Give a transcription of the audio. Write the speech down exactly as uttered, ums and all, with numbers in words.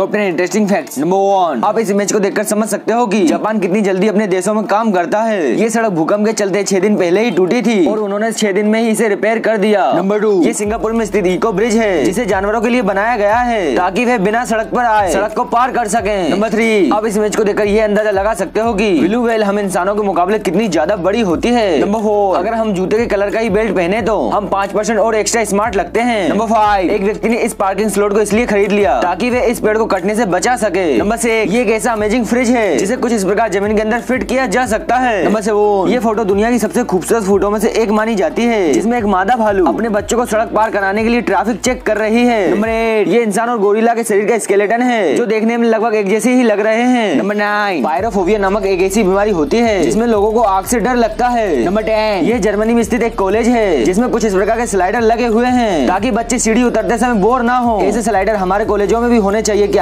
Top ten interesting facts. Number one, आप इस image को देखकर समझ सकते हो कि जापान कितनी जल्दी अपने देशों में काम करता है। ये सड़क भूकंप के चलते छह दिन पहले ही टूटी थी और उन्होंने छह दिन में ही इसे रिपेयर कर दिया। नंबर टू, ये सिंगापुर में स्थित इको ब्रिज है जिसे जानवरों के लिए बनाया गया है ताकि वे बिना सड़क पर आए सड़क को पार कर सके। नंबर थ्री, आप इस इमेज को देखकर ये अंदाजा लगा सकते हो कि ब्लू व्हेल हम इंसानों के मुकाबले कितनी ज्यादा बड़ी होती है। नंबर फोर, अगर हम जूते के कलर का ही बेल्ट पहने तो हम पाँच परसेंट और एक्स्ट्रा स्मार्ट लगते हैं। नंबर फाइव, एक व्यक्ति ने इस पार्किंग स्लॉट को इसलिए खरीद लिया ताकि वे इस पेड़ को कटने से बचा सके। नंबर सिक्स, ये एक ऐसा अमेजिंग फ्रिज है जिसे कुछ इस प्रकार जमीन के अंदर फिट किया जा सकता है। नंबर सेवन, ये फोटो दुनिया की सबसे खूबसूरत फोटो में से एक मानी जाती है जिसमें एक मादा भालू अपने बच्चों को सड़क पार कराने के लिए ट्रैफिक चेक कर रही है। नंबर एट, ये इंसान और गोरिल्ला के शरीर का स्केलेटन है जो देखने में लगभग एक जैसे ही लग रहे हैं। नंबर नाइन, पायरोफोबिया नामक एक ऐसी बीमारी होती है जिसमें लोगों को आग से डर लगता है। नंबर टेन, ये जर्मनी में स्थित एक कॉलेज है जिसमें कुछ इस प्रकार के स्लाइडर लगे हुए हैं ताकि बच्चे सीढ़ी उतरते समय बोर ना हो। ऐसे स्लाइडर हमारे कॉलेजों में भी होने चाहिए। क्या